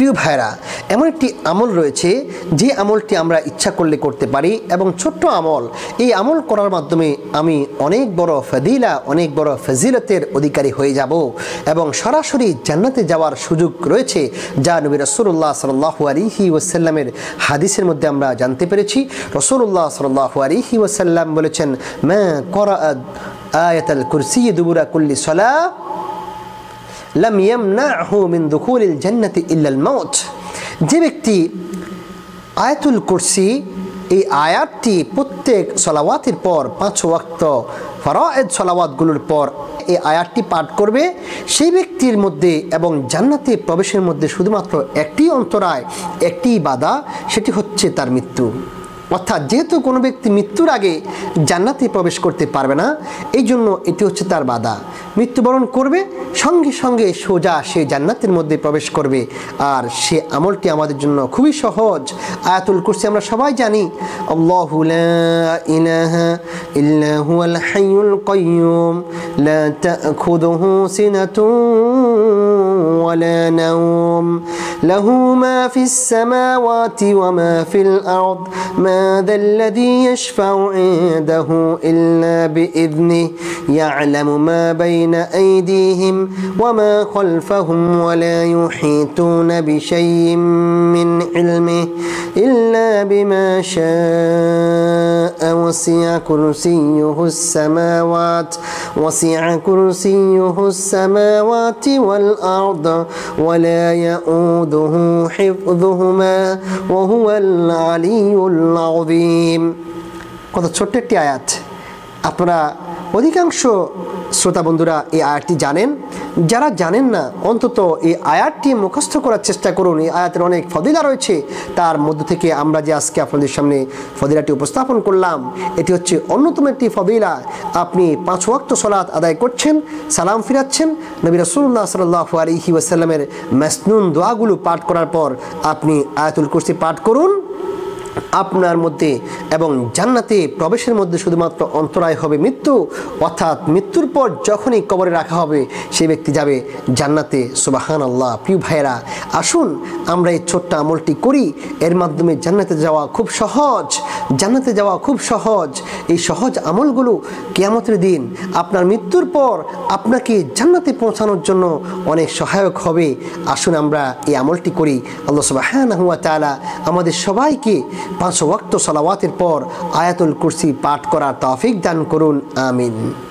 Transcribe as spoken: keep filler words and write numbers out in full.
প্রিয় ভাইরা, এমন একটি আমল রয়েছে যে আমলটি আমরা ইচ্ছা করলে করতে পারি এবং ছোট্ট আমল, এই আমল করার মাধ্যমে আমি অনেক বড় ফজিলা অনেক বড় ফজিলতের অধিকারী হয়ে যাব এবং সরাসরি জান্নাতে যাওয়ার সুযোগ রয়েছে, যা নবী রাসূলুল্লাহ সাল্লাল্লাহু আলাইহি ওয়াসাল্লামের হাদিসের মধ্যে আমরা জানতে পেরেছি। রাসূলুল্লাহ সাল্লাল্লাহু আলাইহি ওয়াসাল্লাম বলেছেন, মা ক্বরাআ আয়াতুল কুরসি দুবুরা কুল্লি সালাহ লাম ইয়ামনাহু মিন দুখুলিল জান্নাতি ইল্লাল মাউত। যে ব্যক্তি আয়াতুল কুরসি এই আয়াতটি প্রত্যেক সালাওয়াতের পর পাঁচ ওয়াক্ত ফরয়েদ সালাওয়াতগুলোর পর এই আয়াতটি পাঠ করবে, সেই ব্যক্তির মধ্যে এবং জান্নাতে প্রবেশের মধ্যে শুধুমাত্র একটি অন্তরায়, একটি বাধা, সেটি হচ্ছে তার মৃত্যু। অর্থাৎ যেহেতু কোনো ব্যক্তি মৃত্যুর আগে জান্নাতে প্রবেশ করতে পারবে না, এই জন্য এটি হচ্ছে তার বাধা। মৃত্যুবরণ করবে, সঙ্গে সঙ্গে সোজা সে জান্নাতের মধ্যে প্রবেশ করবে। আর সে আমলটি আমাদের জন্য খুবই সহজ। আয়াতুল কুরসি আমরা সবাই জানি, আল্লাহু লা ইলাহা ইল্লা হুয়াল হাইয়ুল কাইয়্যুম লা তা'খুযুহু সিনাতুন ওয়ালা নাওম লাহু মা ফিস সামাওয়াতি ওয়া মা ফিল আরদ মা ذا الذي يشفع عنده إلا بإذنه يعلم ما بين أيديهم وما خلفهم ولا يحيطون بشيء من علمه إلا بما شاء وسع كرسيه السماوات وسع كرسيه السماوات والأرض ولا يؤوده حفظهما وهو العلي العظيم। কত ছোট্ট একটি আয়াত। আপনারা অধিকাংশ শ্রোতা বন্ধুরা এই আয়াতটি জানেন, যারা জানেন না অন্তত এই আয়াতটি মুখস্থ করার চেষ্টা করুন। এই আয়াতের অনেক ফজিলা রয়েছে, তার মধ্য থেকে আমরা যে আজকে আপনাদের সামনে ফজিলাটি উপস্থাপন করলাম, এটি হচ্ছে অন্যতম একটি ফজিলা। আপনি পাঁচ ওয়াক্ত সালাত আদায় করছেন, সালাম ফিরাচ্ছেন, নবী রাসূলুল্লাহ সাল্লাল্লাহু আলাইহি ওয়াসাল্লামের মাসনুন দোয়াগুলো পাঠ করার পর আপনি আয়াতুল কুরসি পাঠ করুন। আপনার মধ্যে এবং জান্নাতে প্রবেশের মধ্যে শুধুমাত্র অন্তরায় হবে মৃত্যু, অর্থাৎ মৃত্যুর পর যখনই কবরে রাখা হবে সেই ব্যক্তি যাবে জান্নাতে। সুবহানাল্লাহ। প্রিয় ভাইয়েরা, আসুন আমরা এই ছোট্ট আমলটি করি। এর মাধ্যমে জান্নাতে যাওয়া খুব সহজ, জান্নাতে যাওয়া খুব সহজ। এই সহজ আমলগুলো কিয়ামতের দিন আপনার মৃত্যুর পর আপনাকে জান্নাতে পৌঁছানোর জন্য অনেক সহায়ক হবে। আসুন আমরা এই আমলটি করি। আল্লাহ সুবহানাহু ওয়া তাআলা আমাদের সবাইকে পাঁচ ওয়াক্ত সালাওয়াতের পর আয়াতুল কুরসি পাঠ করার তৌফিক দান করুন। আমিন।